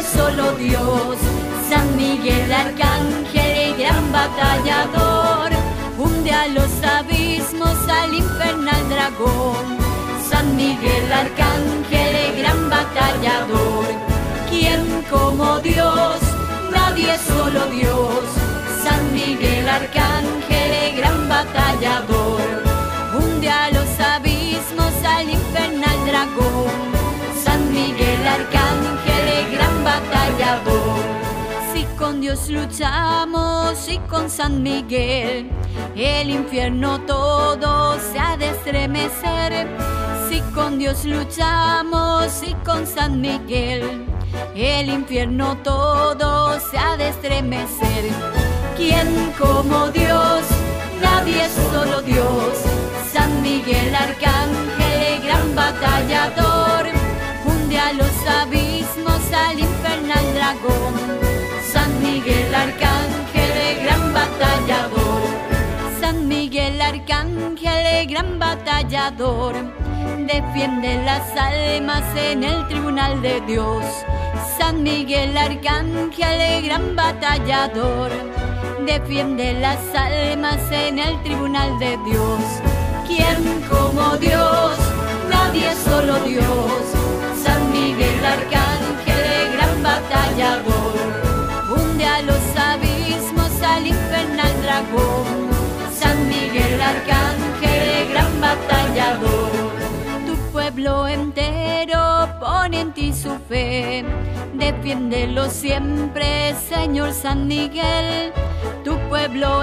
solo Dios. San Miguel Arcángel, el gran batallador, hunde a los abismos al infernal dragón. San Miguel Arcángel, el gran batallador, ¿quién como Dios? Nadie, solo Dios. San Miguel Arcángel, el gran batallador, hunde a los abismos al infernal dragón. San Miguel Arcángel, el gran batallador. Si con Dios luchamos y con San Miguel, el infierno todo se ha de estremecer. Si con Dios luchamos y con San Miguel, el infierno todo se ha de estremecer. ¿Quién como Dios? Nadie, solo Dios. San Miguel Arcángel, el gran batallador, hunde a los abismos al infernal dragón. San Miguel Arcángel, el gran batallador. San Miguel Arcángel, el gran batallador, defiende las almas en el tribunal de Dios. San Miguel Arcángel, el gran batallador, defiende las almas en el tribunal de Dios. ¿Quién como Dios? Nadie, solo Dios. San Miguel Arcángel, el gran batallador, hunde a los abismos al infernal dragón. San Miguel Arcángel, el gran batallador. Tu pueblo entero pone en ti su fe, defiéndelo siempre, Señor San Miguel. Tu pueblo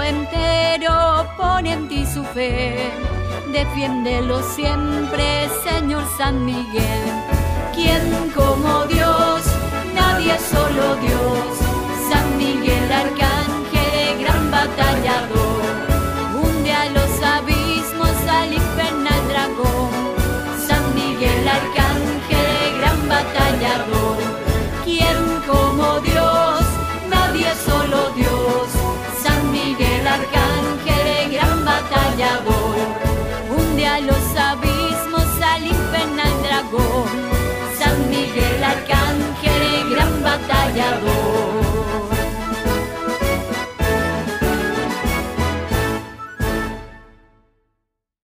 entero pone en ti su fe, defiéndelo siempre, Señor San Miguel. ¿Quién como Dios? Nadie, solo Dios.